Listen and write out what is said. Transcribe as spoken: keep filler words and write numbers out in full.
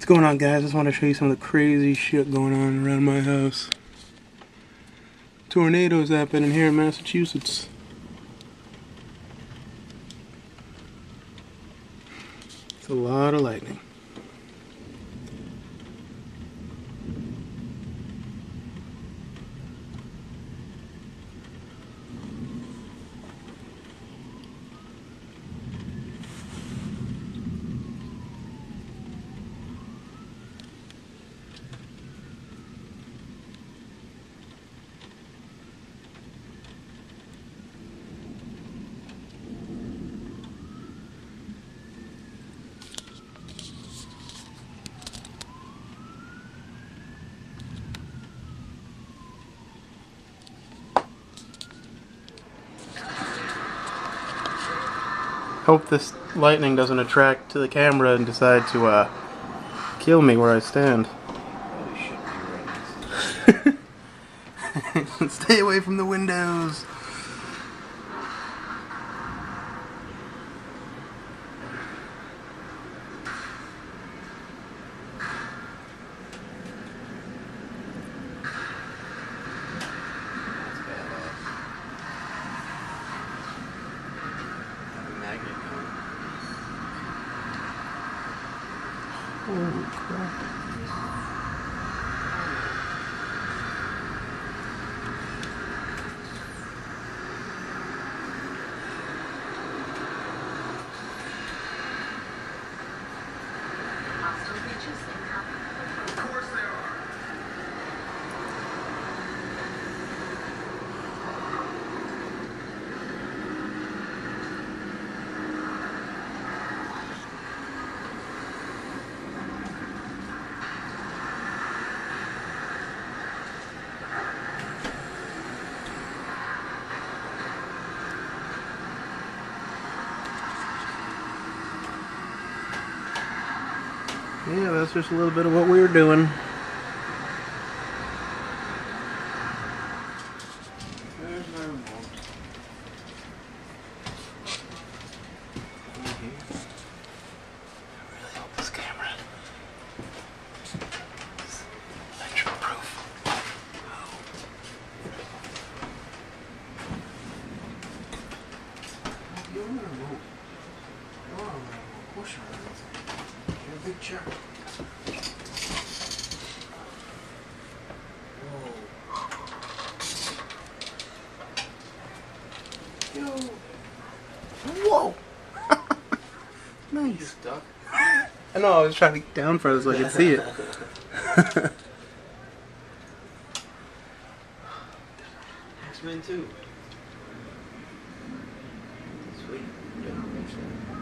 What's going on, guys? I just want to show you some of the crazy shit going on around my house. Tornadoes happening here in Massachusetts. It's a lot of lightning. Hope this lightning doesn't attract to the camera and decide to uh, kill me where I stand. Stay away from the windows. Holy crap. Of course there are. Yeah, that's just a little bit of what we were doing. There's my remote. I really hope this camera is electric proof. You're on the remote. You're on the remote. Of course you're on the remote. You're a big jerk. Yo. Whoa! Nice. You stuck? I know, I was trying to get down further so I could see it. X-Men two. Sweet. Yeah, makes sense.